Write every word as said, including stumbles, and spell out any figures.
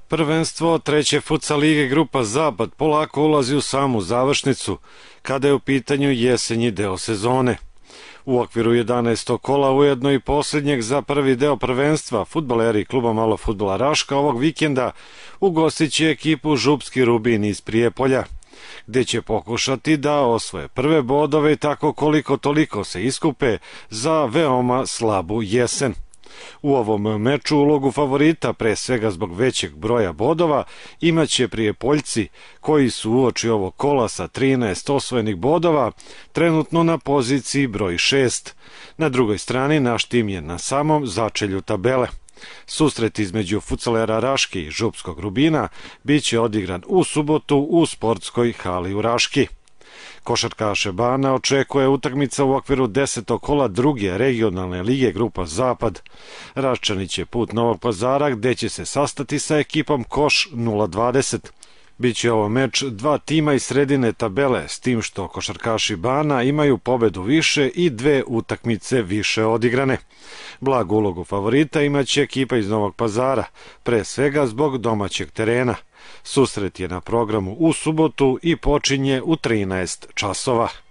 Prvenstvo treće futsal lige Grupa Zapad polako ulazi u samu završnicu, kada je u pitanju jesenji deo sezone. U okviru jedanaestog kola, ujedno i posljednjeg za prvi deo prvenstva, fudbaleri kluba Malo fudbala Raška ovog vikenda ugostit će ekipu Župski Rubin iz Prijepolja, gde će pokušati da osvoje prve bodove i tako koliko toliko se iskupe za veoma slabu jesen. U ovom meču ulogu favorita, pre svega zbog većeg broja bodova, imaće Prijepoljci, koji su uoči ovog kola sa trinaest osvojenih bodova trenutno na poziciji broj šest. Na drugoj strani naš tim je na samom začelju tabele. Susret između futsalera Raški i Župskog Rubina biće odigran u subotu u sportskoj hali u Raški. Košarkaše Bana očekuje utakmica u okviru desetog kola druge regionalne lige Grupa Zapad. Raščani će put Novog Pazara, gde će se sastati sa ekipom Koš nula dvadeset. Biće ovo meč dva tima iz sredine tabele, s tim što košarkaši Bana imaju pobedu više i dve utakmice više odigrane. Blagu ulogu favorita imaće ekipa iz Novog Pazara, pre svega zbog domaćeg terena. Susret je na programu u subotu i počinje u trinaest časova.